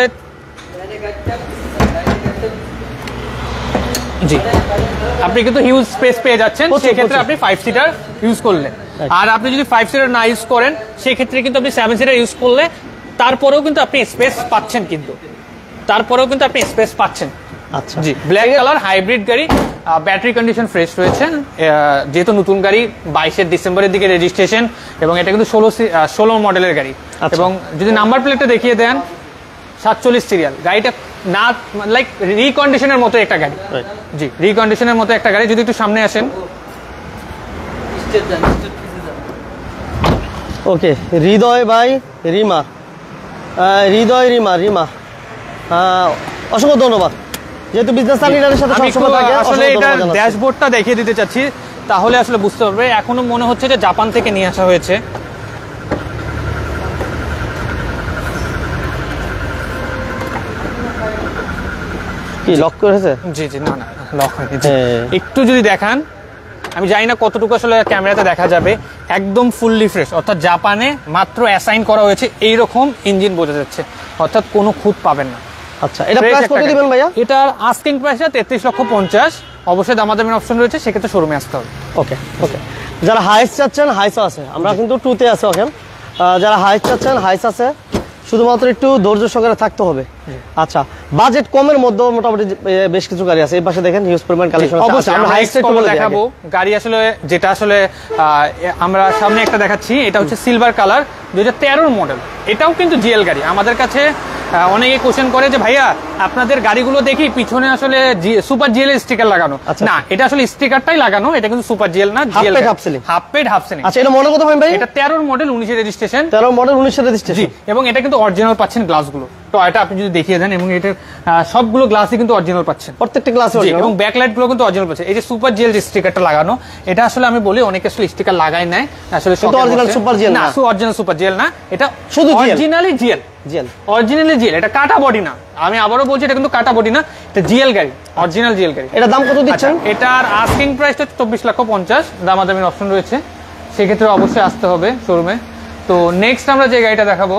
জি আপনি কিন্তু হিউজ স্পেস পেয়ে যাচ্ছেন সেক্ষেত্রে আপনি ফাইভ সিটার ইউজ করলে। আর আপনি যদি ফাইভ সিটার না ইউজ করেন সেক্ষেত্রে কিন্তু আপনি সেভেন সিটার ইউজ করলে তারপরেও কিন্তু আপনি স্পেস পাচ্ছেন, কিন্তু তারপরেও কিন্তু আপনি স্পেস পাচ্ছেন। আচ্ছা জি ব্ল্যাক কালার হাইব্রিড গাড়ি, ব্যাটারি কন্ডিশন ফ্রেশ রয়েছে, যেহেতু নতুন গাড়ি, বাইশের ডিসেম্বরের দিকে রেজিস্ট্রেশন এবং এটা কিন্তু ষোলো ষোলো মডেলের গাড়ি। এবং যদি নাম্বার প্লেটটা দেখিয়ে দেন সাতচল্লিশ সিরিয়াল, গাড়িটা না লাইক রিকন্ডিশনের মতো একটা গাড়ি। জি রিকন্ডিশনের মতো একটা গাড়ি। যদি একটু সামনে আসেন। ওকে হৃদয় ভাই, রিমা, হৃদয় রিমা রিমা অসংখ্য ধন্যবাদ। যেহেতু বিজনেস লিডারের সাথে সবসময় থাকে, আসলে এটা ড্যাশবোর্ডটা দেখিয়ে দিতে চাচ্ছি তাহলে আসলে বুঝতে পারবে। এখনো মনে হচ্ছে যে জাপান থেকে নিয়ে আসা হয়েছে। কি লক করেছে? জি জি না না লক হয়নি। একটু যদি দেখান, আমি জানি না কতটুকু আসলে ক্যামেরাতে দেখা যাবে, একদম ফুললি ফ্রেশ, অর্থাৎ জাপানে মাত্র অ্যাসাইন করা হয়েছে এইরকম ইঞ্জিন বোঝা যাচ্ছে, অর্থাৎ কোনো খুঁত পাবেন না। আচ্ছা এটা প্রাইস কত দিবেন ভাইয়া? এটার আস্কিং প্রাইসটা তেত্রিশ লক্ষ পঞ্চাশ। অবশ্যই দামাদামির অপশন রয়েছে, সেক্ষেত্রে শোরুমে আসতে হবে। ওকে ওকে। যারা হাইস চাচ্ছেন হাইসও আছে, আমরা কিন্তু টু তে আছে এখন। যারা হাইস চাচ্ছেন হাইস আছে, শুধুমাত্র একটু ধৈর্য সহকারে থাকতে হবে। আচ্ছা বাজেট কমের মধ্যে মোটামুটি বেশ কিছু গাড়ি আছে। এই পাশে দেখেন হিউজ পরিমাণ কালেকশন আছে। অবশ্যই আমরা হাইস একটু দেখাবো গাড়ি। আসলে যেটা আসলে আমরা সামনে একটা দেখাচ্ছি, এটা হচ্ছে সিলভার কালার দুই হাজার তেরোর মডেল। এটাও কিন্তু জিএল গাড়ি। আমাদের কাছে অনেকে কোশ্চেন করে যে ভাইয়া আপনাদের গাড়িগুলো দেখি পিছনে আসলে সুপার জিএল এর স্টিকার লাগানো। না এটা আসলে স্টিকারটাই লাগানো, এটা কিন্তু সুপার জিএল না, GL half ceiling, half pad half ceiling. আচ্ছা এটা মনে কত ভাই? এটা তেরোর মডেল, উনিশের রেজিস্ট্রেশন। তেরো মডেল, উনিশের রেজিস্ট্রেশন। এবং এটা কিন্তু অরিজিনাল পাচ্ছেন গ্লাসগুলো। তো এটা আপনি যদি দেখিয়ে দেন, এবং এটা সবগুলো গ্লাসই কিন্তু অরিজিনাল পাচ্ছেন, প্রত্যেকটা গ্লাস অরিজিনাল, এবং ব্যাকলাইট গুলো কিন্তু অরিজিনাল পাচ্ছেন। এই যে সুপার জিএল যে স্টিকারটা লাগানো, এটা আসলে আমি বলি অনেকে আসলে স্টিকার লাগায় নাই, আসলে অরিজিনাল সুপার জিএল না, অরিজিনাল সুপার জিএল না, এটা শুধু originally GL. GL originally GL, এটা কাটা বডি না। আমি আবারও বলছি এটা কিন্তু কাটা বডি না, এটা জিএল গাড়ি, অরিজিনাল জিএল গাড়ি। এটা দাম কত দিচ্ছেন? এটার আস্কিং প্রাইসটা চব্বিশ লক্ষ পঞ্চাশ, দামাদামির অপশন রয়েছে, সেক্ষেত্রে অবশ্যই আসতে হবে শোরুমে। তো নেক্সট আমরা যে গাড়িটা দেখাবো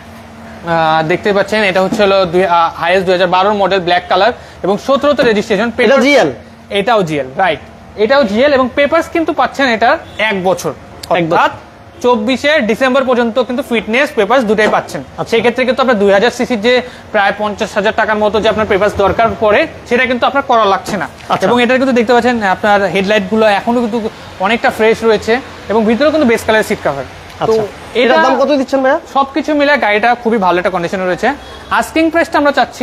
দেখতে পাচ্ছেন, এটা হচ্ছে হলো হাইয়েস্ট দুই হাজার বারোর মডেল, ব্ল্যাক কালার এবং সতেরোতে রেজিস্ট্রেশন। এটা জিএল, এটাও জিএল, রাইট, এটাও জিএল এবং পেপারস কিন্তু পাচ্ছেন এটার এক বছর, অর্থাৎ চব্বিশের ডিসেম্বর পর্যন্ত কিন্তু ফিটনেস পেপারস দুটাই পাচ্ছেন। সেক্ষেত্রে কিন্তু আপনার দুই হাজার সিসির যে প্রায় পঞ্চাশ হাজার টাকার মতো যে আপনার পেপারস দরকার পড়ে সেটা কিন্তু আপনার করা লাগছে না। এবং এটা কিন্তু দেখতে পাচ্ছেন আপনার হেডলাইট গুলো এখনো কিন্তু অনেকটা ফ্রেশ রয়েছে এবং ভিতরেও কিন্তু বেস কালারের সিট কভার। তো এটার দাম কত দিচ্ছেন ভাইয়া? সবকিছু মিলে গাড়িটা খুবই ভালো একটা কন্ডিশনে রয়েছে। আস্কিং প্রাইসটা আমরা চাচ্ছি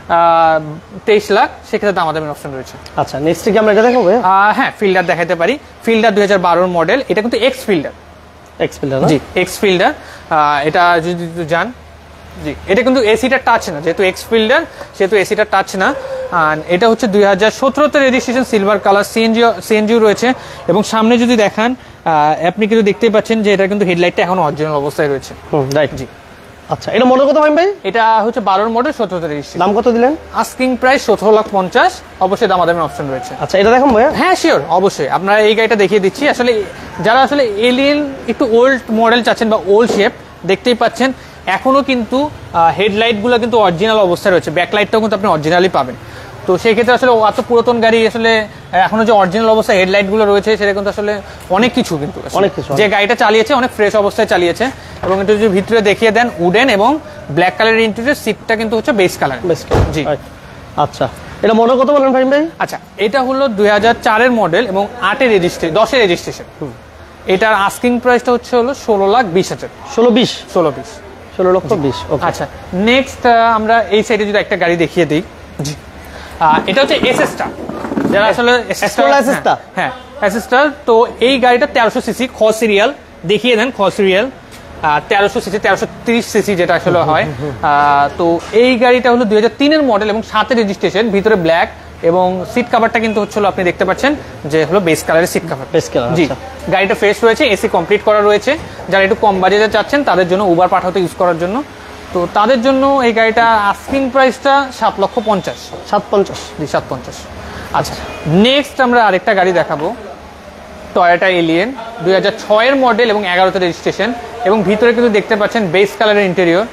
তেইশ লাখ, সেক্ষেত্রে দাম আমাদের অপশন রয়েছে। আচ্ছা নেক্সট কি আমরা এটা দেখাবো? হ্যাঁ ফিল্ডার দেখাতে পারি। ফিল্ডার দুই হাজার বারোর মডেল, এটা কিন্তু এক্স ফিল্ডার। এক্স ফিল্ডার জি এক্স ফিল্ডার। এটা যদি যান, জি এটা কিন্তু এসিটা টাচ না, যেহেতু এক্স ফিল্ডার সেহেতু এসিটা টাচ না। আর এটা হচ্ছে দুই হাজার সতেরোতে রেজিস্ট্রেশন, সিলভার কালার, সিএনজি সিএনজিও রয়েছে। এবং সামনে যদি দেখান আপনি কিন্তু দেখতেই পাচ্ছেন যে এটা কিন্তু হেডলাইটটা এখন অরিজিনাল অবস্থায় রয়েছে। রাইট জি। আচ্ছা এটা মডেল কত ভাই? এটা হচ্ছে বারোর মডেল, সতেরোতে রেজিস্ট্রেশন। দাম কত দিলেন? আস্কিং প্রাইস সতেরো লাখ পঞ্চাশ, অবশ্যই দামাদামির অপশন রয়েছে। আচ্ছা এটা দেখুন ভাইয়া? হ্যাঁ শিওর, অবশ্যই আপনারা এই গাড়িটা দেখিয়ে দিচ্ছি। আসলে যারা আসলে এলিয়েন একটু ওল্ড মডেল চাচ্ছেন বা ওল্ড শেপ, দেখতেই পাচ্ছেন এখনো কিন্তু হেডলাইট গুলো কিন্তু অরিজিনাল অবস্থায় রয়েছে, ব্যাকলাইটটাও কিন্তু আপনি অরিজিনালি পাবেন। তো সেই ক্ষেত্রে আসলে এত পুরাতন গাড়ি আসলে এখনো যে অরিজিনাল অবস্থায় হেডলাইট গুলো রয়েছে সেটা কিন্তু আসলে অনেক কিছু, কিন্তু অনেক কিছু যে গাড়িটা চালিয়েছে অনেক ফ্রেশ অবস্থায় চালিয়েছে। এবং একটু যদি ভিতরে দেখিয়ে দেন, উডেন এবং ব্ল্যাক কালারের ইন্টেরিয়র, সিটটা কিন্তু হচ্ছে বেস কালার। জি আচ্ছা, এটা মডেল কত বলেন ফাহিম ভাই? আচ্ছা, এটা হলো দুই হাজার চারের মডেল এবং আটের রেজিস্ট্রেশন, দশের রেজিস্ট্রেশন। এটার আস্কিং প্রাইসটা হচ্ছে হলো ষোলো লাখ বিশ হাজার। ষোলো বিশ ষোলো বিশ ষোলো লক্ষ বিশ। আচ্ছা, নেক্সট আমরা এই সাইডে যদি একটা গাড়ি দেখিয়ে দিই। জি, এটা হচ্ছে এসএসটা, যারা আসলে এসএসটা, হ্যাঁ এসএসটা। তো এই গাড়িটা তেরোশো সিসি, খ সিরিয়াল দেখিয়ে দেন, খ সিরিয়াল তেরোশো সিসি, তেরোশো তিরিশ সিসি যেটা আসলে হয়। তো এই গাড়িটা হলো দুই হাজার তিনের মডেল এবং সাতের রেজিস্ট্রেশন, ভিতরে ব্ল্যাক এবং সিট কাভারটা কিন্তু হচ্ছে আপনি দেখতে পাচ্ছেন যে হলো বেস কালারের সিট কাভার। বেস কালার, জি। গাড়িটা ফ্রেশ রয়েছে, এসি কমপ্লিট করা রয়েছে। যারা একটু কম বাজেটে চাচ্ছেন তাদের জন্য, উবার পাঠাতে ইউজ করার জন্য, তো তাদের জন্য এই গাড়িটা আস্কিং প্রাইসটা সাত লক্ষ পঞ্চাশ। সাত পঞ্চাশ জি, সাত পঞ্চাশ। আচ্ছা, নেক্সট আমরা আরেকটা গাড়ি দেখাবো, টয়োটা এলিয়ন, দুই হাজার ছয়ের মডেল এবং এগারোতে রেজিস্ট্রেশন, এবং ভিতরে কিন্তু দেখতে পাচ্ছেন বেস কালারের ইন্টেরিয়র।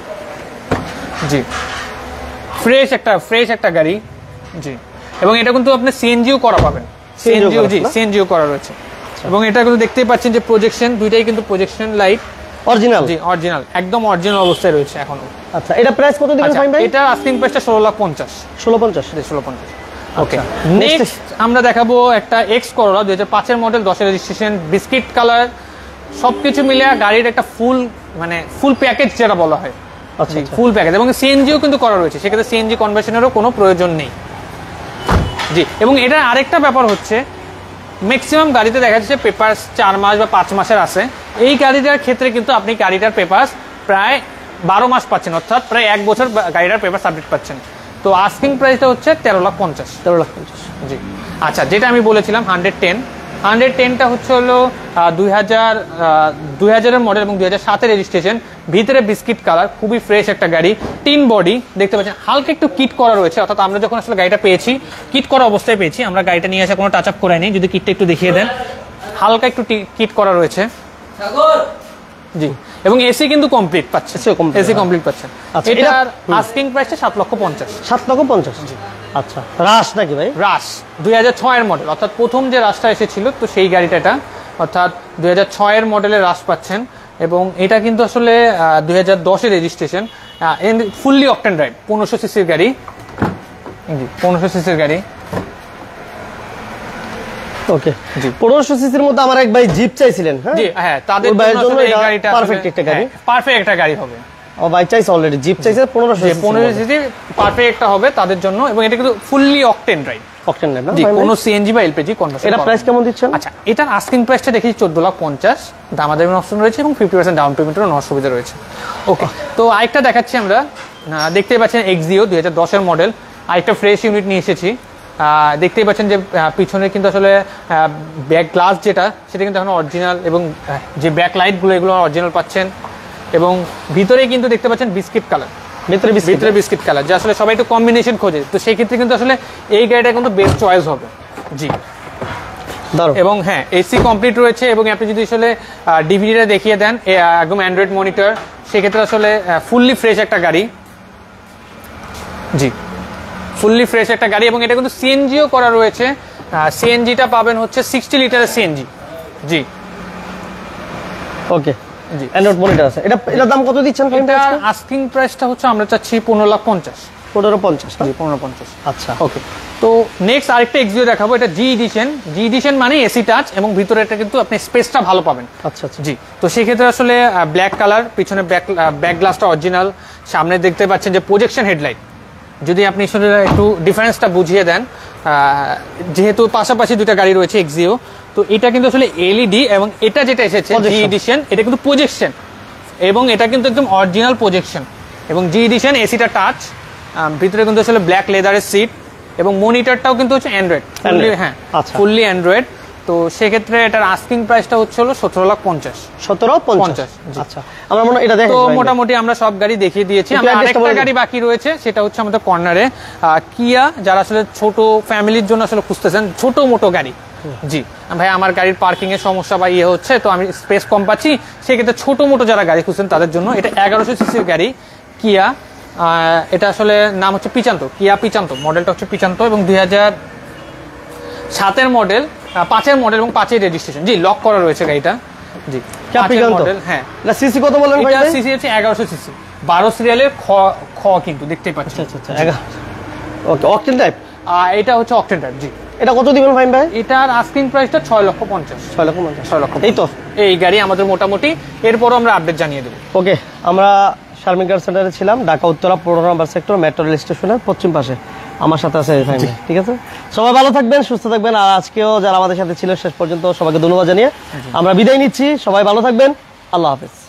জি, ফ্রেশ একটা ফ্রেশ একটা গাড়ি। জি, এবং এটা কিন্তু আপনি সিএনজিও করা পাবেন, সিএনজিও, জি সিএনজিও করা রয়েছে। এবং এটা কিন্তু দেখতেই পাচ্ছেন যে প্রজেকশন, দুইটাই কিন্তু প্রজেকশন লাইট অরিজিনাল। জি, অরিজিনাল, একদম অরিজিনাল অবস্থায় রয়েছে এখনো। আচ্ছা, এটা প্রাইস কত দিবেন ফাহিম ভাই? এটা আস্কিং প্রাইসটা ষোলো লাখ পঞ্চাশ। ষোলো পঞ্চাশ ষোলো পঞ্চাশ। ওকে, নেক্সট আমরা দেখাবো একটা এক্স করোলা, দুই হাজার পাঁচের মডেল, দশের রেজিস্ট্রেশন, বিস্কিট কালার, সবকিছু মিলে গাড়ির একটা ফুল মানে ফুল প্যাকেজ যেটা বলা হয়। আচ্ছা, ফুল প্যাকেজ, এবং সিএনজিও কিন্তু করা রয়েছে, সেক্ষেত্রে সিএনজি কনভার্সনেরও কোনো প্রয়োজন নেই। জি, এবং এটা আরেকটা ব্যাপার হচ্ছে, ম্যাক্সিমাম গাড়িতে দেখা যাচ্ছে পেপারস চার মাস বা পাঁচ মাসের আছে। এই গাড়িটার ক্ষেত্রে কিন্তু আপনি গাড়িটার পেপারস প্রায় বারো মাস পাচ্ছেন, অর্থাৎ প্রায় এক বছর গাড়িটার পেপারস আপডেট পাচ্ছেন। তো আস্কিং প্রাইসটা হচ্ছে তেরো লাখ পঞ্চাশ। তেরো লাখ পঞ্চাশ। জি। আচ্ছা, যেটা আমি বলেছিলাম হান্ড্রেড টেন, হান্ড্রেড টেনটা হচ্ছে হলো দুই হাজার দুই হাজারের মডেল এবং দুই হাজার সাতের রেজিস্ট্রেশন, ভিতরে বিস্কিট কালার, খুবই ফ্রেশ একটা গাড়ি, টিন বডি দেখতে পাচ্ছেন, হালকা একটু কিট করা রয়েছে, অর্থাৎ আমরা যখন আসলে গাড়িটা পেয়েছি কিট করা অবস্থায় পেয়েছি, আমরা গাড়িটা নিয়ে আসা কোনো টাচ আপ করাইনি। যদি কিটটা একটু দেখিয়ে দেন, হালকা একটু কিট করা রয়েছে। জি, এবং এসি কিন্তু কমপ্লিট পাচ্ছে, এসি কমপ্লিট পাচ্ছেন। এটার আস্কিং প্রাইসটা সাত লক্ষ পঞ্চাশ। সাত লক্ষ পঞ্চাশ। আচ্ছা, রাশ নাকি ভাই? রাশ দুই হাজার ছয়ের মডেল, অর্থাৎ প্রথম যে রাশটা এসেছিল তো সেই গাড়িটা এটা, অর্থাৎ দুই হাজার ছয়ের মডেলের রাশ পাচ্ছেন। এবং এটা কিন্তু আসলে দুই হাজার দশের রেজিস্ট্রেশন, ফুললি অকটেন ড্রাইভ, পনেরোশো সিসির গাড়ি। পনেরোশো সিসির গাড়ি। ওকে, জি। পনেরোশো সিসির মধ্যে আমার এক ভাই জিপ চাইছিলেন। জি, হ্যাঁ, তাদের জন্য এই গাড়িটা পারফেক্ট একটা গাড়ি, পারফেক্ট একটা গাড়ি হবে। ও ভাই চাইছে অলরেডি, জিপ চাইছে পনেরোশো পনেরোশো সিসি, পারফেক্ট একটা হবে তাদের জন্য। এবং এটা কিন্তু fully octane drive, octane drive না, জি, কোনো সিএনজি বা এলপিজি কনভার্সন। এটা প্রাইস কেমন দিচ্ছেন? আচ্ছা, এটার আস্কিং প্রাইসটা দেখি চোদ্দ লাখ পঞ্চাশ, দামাদামি অপশন রয়েছে এবং ফিফটি পার্সেন্ট ডাউন পেমেন্টেরও নেওয়ার সুবিধা রয়েছে। ওকে, তো আরেকটা দেখাচ্ছি আমরা, দেখতেই পাচ্ছেন এক্সিও দুই হাজার দশের মডেল, আরেকটা ফ্রেশ ইউনিট নিয়ে এসেছি। দেখতেই পাচ্ছেন যে পিছনে কিন্তু আসলে ব্যাক গ্লাস যেটা সেটা কিন্তু এখন অরিজিনাল, এবং যে ব্যাক লাইটগুলো এগুলো অরিজিনাল পাচ্ছেন। এবং ভিতরে কিন্তু দেখতে পাচ্ছেন বিস্কিট কালার, ভিতরে ভিতরে বিস্কিট কালার, যে আসলে সবাই একটু কম্বিনেশন খোঁজে, তো সেই ক্ষেত্রে কিন্তু আসলে এই গাড়িটা কিন্তু বেস্ট চয়েস হবে। জি, এবং হ্যাঁ, এসি কমপ্লিট রয়েছে। এবং আপনি যদি আসলে ডিভিডিটা দেখিয়ে দেন, একদম অ্যান্ড্রয়েড মনিটর, সেক্ষেত্রে আসলে ফুললি ফ্রেশ একটা গাড়ি। জি, ফুললি ফ্রেশ একটা গাড়ি। এবং এটা কিন্তু সিএনজিও করা রয়েছে, সিএনজিটা পাবেন হচ্ছে সিক্সটি লিটারের সিএনজি। জি, ওকে, জি, অ্যান্ড্রয়েড মনিটর আছে। এটা এটার দাম কত দিচ্ছেন? এটা আস্কিং প্রাইসটা হচ্ছে আমরা চাচ্ছি পনেরো লাখ পঞ্চাশ। পনেরো পঞ্চাশ, জি, পনেরো পঞ্চাশ। আচ্ছা, ওকে। তো নেক্সট আরেকটা এক্সিও দেখাবো, এটা জি এডিশন। জি এডিশন মানে এসি টাচ, এবং ভিতরে এটা কিন্তু আপনি স্পেসটা ভালো পাবেন। আচ্ছা আচ্ছা, জি। তো সেই ক্ষেত্রে আসলে ব্ল্যাক কালার, পিছনে ব্যাক ব্যাক গ্লাসটা অরিজিনাল, সামনে দেখতে পাচ্ছেন যে প্রজেকশন হেডলাইট। যদি আপনি আসলে একটু ডিফারেন্সটা বুঝিয়ে দেন, যেহেতু পাশাপাশি দুটা গাড়ি রয়েছে এক্সিও, তো এটা কিন্তু আসলে এলইডি, এবং এটা যেটা এসেছে জি এডিশন, এটা কিন্তু প্রজেকশন, এবং এটা কিন্তু একদম অরিজিনাল প্রজেকশন। এবং জি এডিশন এসিটা টাচ, ভিতরে কিন্তু আসলে ব্ল্যাক লেদারের সিট, এবং মনিটরটাও কিন্তু হচ্ছে অ্যান্ড্রয়েড, হ্যাঁ, ফুললি অ্যান্ড্রয়েড। তো সেক্ষেত্রে এটার আস্কিং প্রাইসটা হচ্ছে হলো সতেরো লাখ পঞ্চাশ। সতেরো পঞ্চাশ। আচ্ছা, আমরা মনে এটা দেখো, তো মোটামুটি আমরা সব গাড়ি দেখিয়ে দিয়েছি। আমরা আরেকটা গাড়ি বাকি রয়েছে, সেটা হচ্ছে আমাদের কর্নারে কিয়া, যারা আসলে ছোট ফ্যামিলির জন্য আসলে খুঁজতেছেন ছোট মোটো গাড়ি, জি ভাই, আমার গাড়ির পার্কিং এর সমস্যা বা ইয়ে হচ্ছে, তো আমি স্পেস কম পাচ্ছি, সেক্ষেত্রে ছোট মোটো যারা গাড়ি খুঁজছেন তাদের জন্য এটা এগারোশো সিসির গাড়ি কিয়া। এটা আসলে নাম হচ্ছে পিচান্ত, কিয়া পিচান্ত, মডেলটা হচ্ছে পিচান্ত এবং দুই হাজার সাতের মডেল, পাঁচের মডেল এবং পাঁচের রেজিস্ট্রেশন। জি, লক করা রয়েছে গাড়িটা। জি, মডেল। হ্যাঁ, সিসি কত বলেন? সিসি হচ্ছে এগারোশো সিসি, বারো সিরিয়ালের খ খ কিন্তু দেখতেই পাচ্ছেন। আচ্ছা আচ্ছা, ওকে, অকটেন টাইপ। এটা হচ্ছে অকটেন টাইপ। জি, এটা কত দিবেন ফাহিম ভাই? এটার আস্কিং প্রাইসটা ছয় লক্ষ পঞ্চাশ। ছয় লক্ষ পঞ্চাশ ছয় লক্ষ এই তো এই গাড়ি আমাদের মোটামুটি, এরপরও আমরা আপডেট জানিয়ে দেবো। ওকে, আমরা শারমিন কার সেন্টারে ছিলাম, ঢাকা উত্তরা পনেরো নম্বর সেক্টর, মেট্রো রেল স্টেশনের পশ্চিম পাশে। আমার সাথে আছে ফাহিম ভাই, ঠিক আছে? সবাই ভালো থাকবেন, সুস্থ থাকবেন। আর আজকেও যারা আমাদের সাথে ছিল শেষ পর্যন্ত সবাইকে ধন্যবাদ জানিয়ে আমরা বিদায় নিচ্ছি। সবাই ভালো থাকবেন, আল্লাহ হাফেজ।